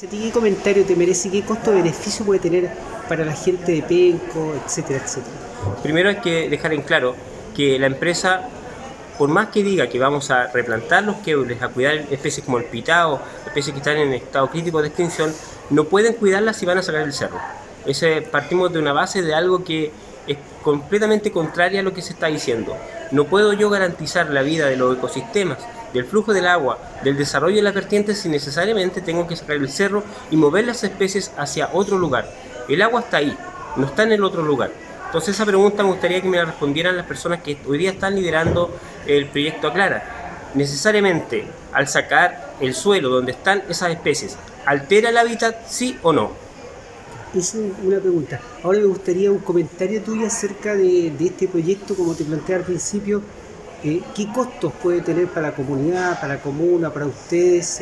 ¿A ti qué comentario te merece? ¿Qué costo-beneficio puede tener para la gente de Penco, etcétera, etcétera? Primero hay que dejar en claro que la empresa, por más que diga que vamos a replantar los queules, a cuidar especies como el pitao, especies que están en estado crítico de extinción, no pueden cuidarlas si van a sacar el cerro. Partimos de una base de algo que es completamente contraria a lo que se está diciendo. No puedo yo garantizar la vida de los ecosistemas, del flujo del agua, del desarrollo de las vertientes si necesariamente tengo que sacar el cerro y mover las especies hacia otro lugar. El agua está ahí, no está en el otro lugar. Entonces esa pregunta me gustaría que me la respondieran las personas que hoy día están liderando el proyecto Aclara. Necesariamente, al sacar el suelo donde están esas especies, ¿altera el hábitat, sí o no? Esa es una pregunta. Ahora me gustaría un comentario tuyo acerca de este proyecto, como te planteé al principio. ¿Qué costos puede tener para la comunidad, para la comuna, para ustedes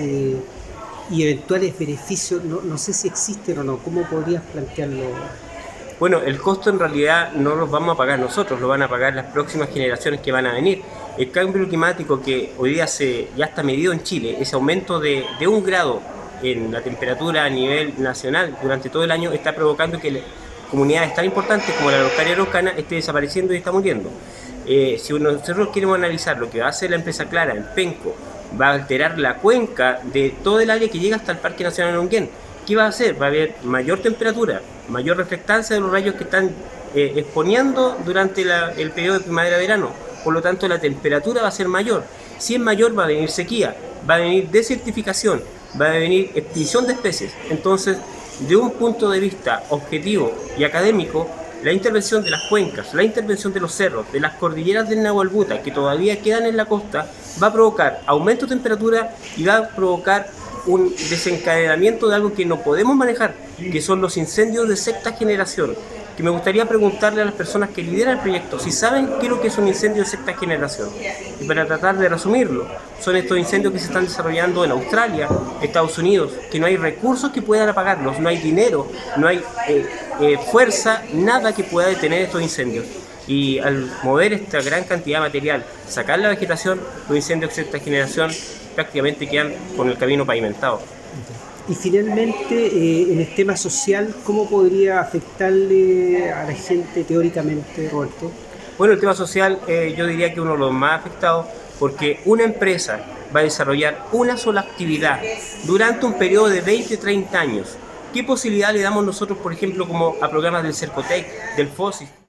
y eventuales beneficios? No sé si existen o no. ¿Cómo podrías plantearlo? Bueno, el costo en realidad no lo vamos a pagar nosotros, lo van a pagar las próximas generaciones que van a venir. El cambio climático que hoy día ya está medido en Chile, ese aumento de 1 grado en la temperatura a nivel nacional durante todo el año, está provocando que comunidades tan importantes como la Araucaria Araucana esté desapareciendo y está muriendo. Si nosotros queremos analizar lo que va a hacer la empresa Aclara en Penco, va a alterar la cuenca de todo el área que llega hasta el Parque Nacional Longuén. ¿Qué va a hacer? Va a haber mayor temperatura, mayor reflectancia de los rayos que están exponiendo durante el periodo de primavera-verano. Por lo tanto, la temperatura va a ser mayor. Si es mayor, va a venir sequía, va a venir desertificación, va a venir extinción de especies. Entonces, de un punto de vista objetivo y académico, la intervención de las cuencas, la intervención de los cerros, de las cordilleras del Nahuelbuta, que todavía quedan en la costa, va a provocar aumento de temperatura y va a provocar un desencadenamiento de algo que no podemos manejar, que son los incendios de sexta generación. Que me gustaría preguntarle a las personas que lideran el proyecto si saben qué es lo que es un incendio de sexta generación. Y para tratar de resumirlo, son estos incendios que se están desarrollando en Australia, Estados Unidos, que no hay recursos que puedan apagarlos, no hay dinero, no hay fuerza, nada que pueda detener estos incendios. Y al mover esta gran cantidad de material, sacar la vegetación, los incendios de sexta generación prácticamente quedan con el camino pavimentado. Y finalmente, en el tema social, ¿cómo podría afectarle a la gente teóricamente, Roberto? Bueno, el tema social yo diría que uno de los más afectados, porque una empresa va a desarrollar una sola actividad durante un periodo de 20-30 años. ¿Qué posibilidad le damos nosotros, por ejemplo, como a programas del Cercotec, del FOSIS?